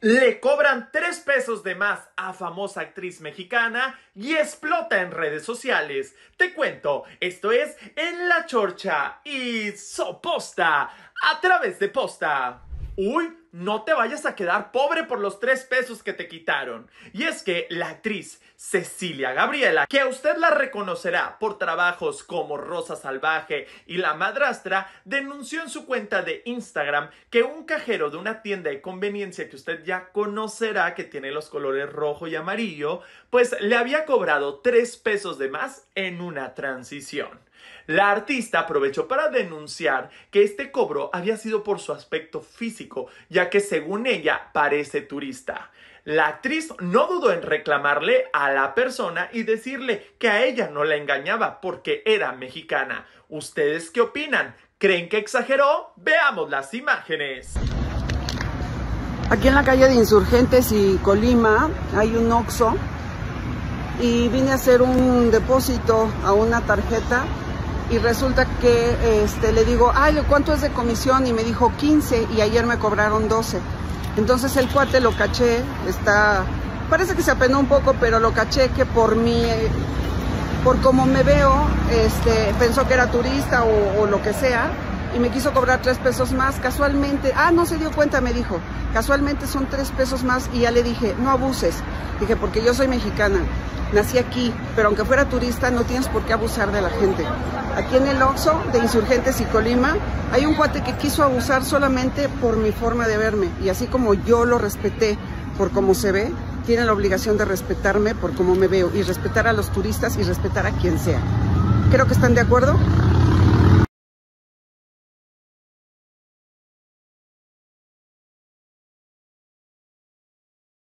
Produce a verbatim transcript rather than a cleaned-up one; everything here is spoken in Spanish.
Le cobran tres pesos de más a famosa actriz mexicana y explota en redes sociales. Te cuento, esto es En la Chorcha y Soposta a través de Posta. Uy, no te vayas a quedar pobre por los tres pesos que te quitaron. Y es que la actriz Cecilia Gabriela, que a usted la reconocerá por trabajos como Rosa Salvaje y La Madrastra, denunció en su cuenta de Instagram que un cajero de una tienda de conveniencia que usted ya conocerá, que tiene los colores rojo y amarillo, pues le había cobrado tres pesos de más en una transición. La artista aprovechó para denunciar que este cobro había sido por su aspecto físico, ya que según ella parece turista. La actriz no dudó en reclamarle a la persona y decirle que a ella no la engañaba porque era mexicana. ¿Ustedes qué opinan? ¿Creen que exageró? Veamos las imágenes. Aquí en la calle de Insurgentes y Colima hay un Oxxo y vine a hacer un depósito a una tarjeta. Y resulta que este, le digo, ay, ¿cuánto es de comisión? Y me dijo quince y ayer me cobraron doce. Entonces el cuate lo caché, está, parece que se apenó un poco, pero lo caché que por mí, por cómo me veo, este, pensó que era turista o, o lo que sea, y me quiso cobrar tres pesos más. Casualmente, ah, no se dio cuenta, me dijo, casualmente son tres pesos más, y ya le dije, no abuses. Dije, porque yo soy mexicana, nací aquí, pero aunque fuera turista no tienes por qué abusar de la gente. Aquí en el Oxxo de Insurgentes y Colima hay un cuate que quiso abusar solamente por mi forma de verme, y así como yo lo respeté por cómo se ve, tiene la obligación de respetarme por cómo me veo, y respetar a los turistas y respetar a quien sea. Creo que están de acuerdo.